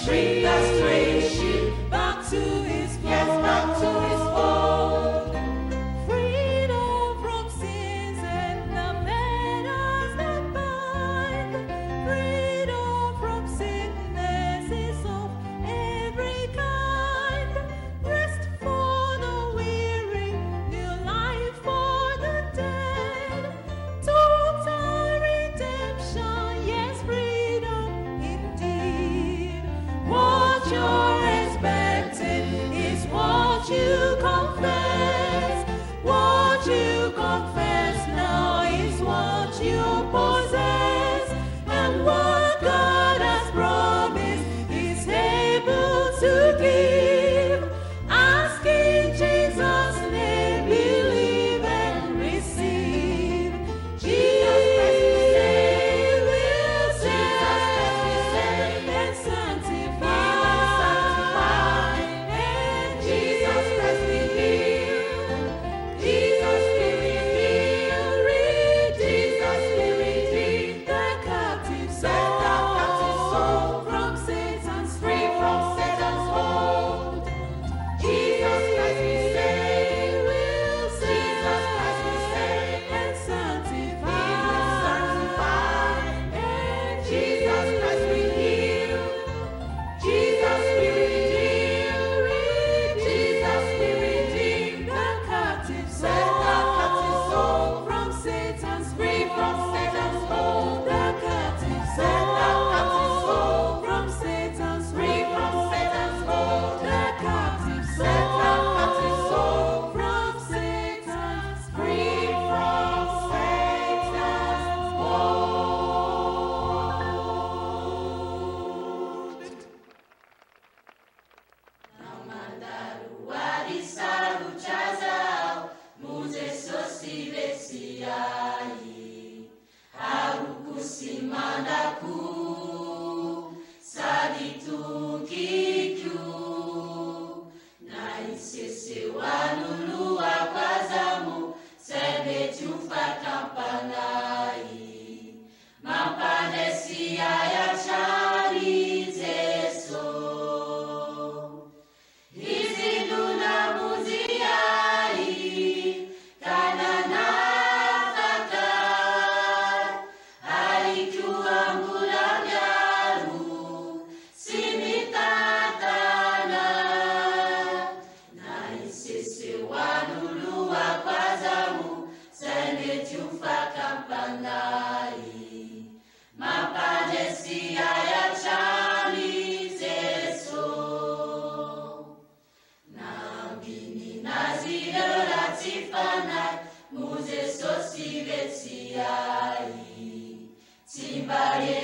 Bring the stray sheep back to his fold. Yes, back to his fold. Freedom from sins and the fetters that bind. Freedom from sicknesses of every kind. Rest for the weary, new life for the dead. Total redemption, yes, freedom indeed. What you're expecting is what you confess. What you confess now is what you possess. And what God has promised is able to give. Ask in Jesus' name, believe and receive. Jesus will save and sanctify. And Jesus will heal. Jesus will heal. Jesus will redeem the captive soul from Satan's free from Satan's hold. Jesus Christ will save, will save. Jesus Christ will save and sanctify. And Jesus Christ will heal. Jesus will redeem. Jesus will redeem the captive soul from Satan's free from Satan's hold. The captive soul from Satan's free from Satan's hold. The captive soul from Satan's free from Satan's hold. Moses so si vesiai, Timbare